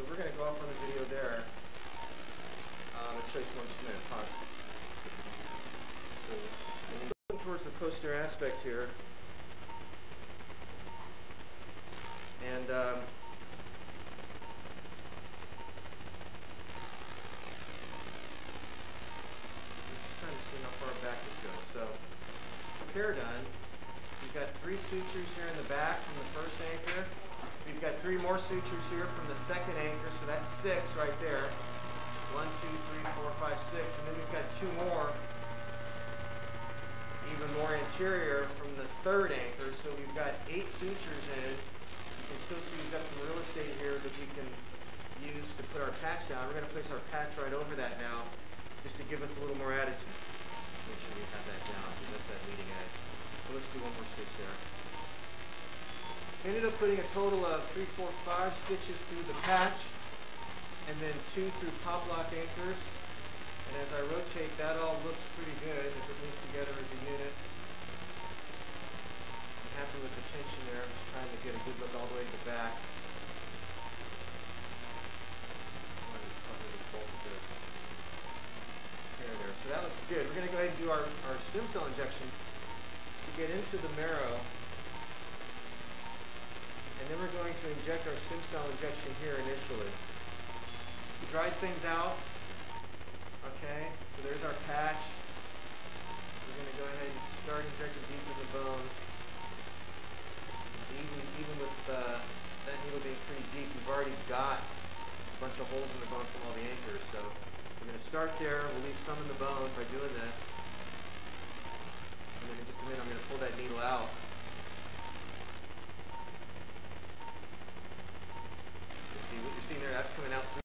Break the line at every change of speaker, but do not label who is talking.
so we're going to go off on the video there and show you some more cement. So when you look towards the posterior aspect here, and just trying to see how far back this goes. So repair done. You've got 3 sutures here in the back from the first anchor. We've got 3 more sutures here from the second anchor, so that's 6 right there. 1, 2, 3, 4, 5, 6, and then we've got 2 more, even more interior from the third anchor. So we've got 8 sutures in. You can still see we've got some real estate here that we can use to put our patch down. We're going to place our patch right over that now, just to give us a little more attitude. Let's make sure we have that down, because that's that leading edge. So let's do 1 more stitch there. Ended up putting a total of 3, 4, 5 stitches through the patch, and then 2 through pop lock anchors. And as I rotate, that all looks pretty good as it moves together as a unit. I'm happy with the tension there. I'm just trying to get a good look all the way to the back. There. So that looks good. We're going to go ahead and do our stem cell injection to get into the marrow. And then we're going to inject our stem cell injection here initially. We dried things out. Okay, so there's our patch. We're going to go ahead and start injecting deep in the bone. So even with that needle being pretty deep, we've already got a bunch of holes in the bone from all the anchors. So we're going to start there. We'll leave some in the bone by doing this.